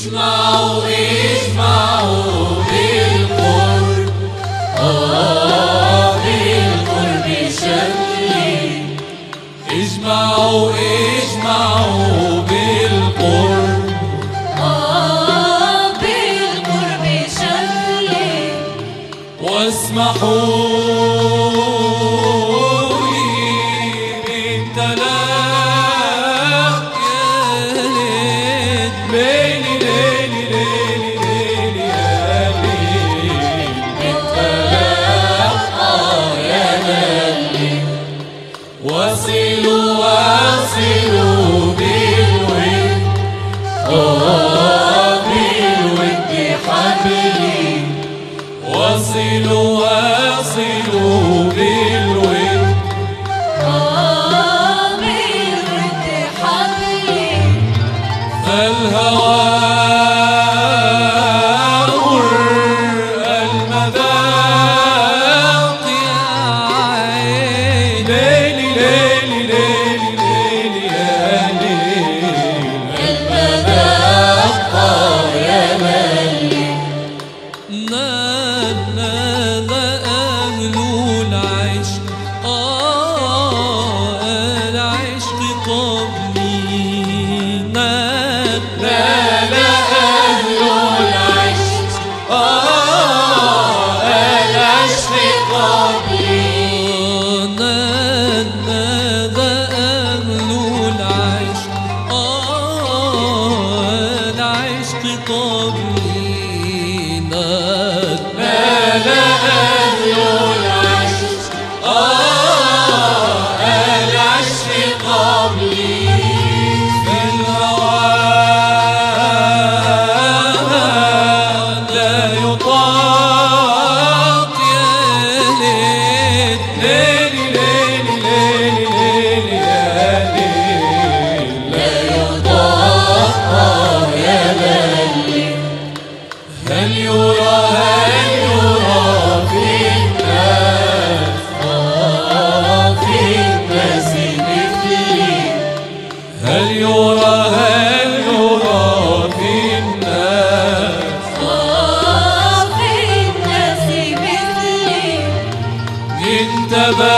اجمعوا بالقرب، بالقرب شملي. اجمعوا بالقرب، بالقرب شملي. واسمحوا لي بالتلاقي ليلي ليلي ليلي ليلي يا ليل، بالتلاقى يا ليلي. واصلوا بالود، بالود حبلي. واصلوا بالود، بالود حبلي. فالهوى المذاق يا عين، ليلي ليلي ليلي ليلي يا ليل. المذاق يا ليلي. نادى أهل العشق، العشق قبلي. نادى أهل العشق، العشق قبلي. نادى أهل العشق، العشق قبلي. نادى أهل العشق، العشق قبلي. في الهوى لا يطاق يا ليل، ليلي ليلي ليلي ليلي يا ليل. لا يطاق يا ليلي. هل يرى في الناس، في الناس مثلي. هل يرى في الناس في الناس مثلي. انتبه